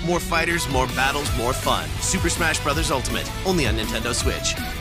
More fighters, more battles, more fun. Super Smash Bros. Ultimate, only on Nintendo Switch.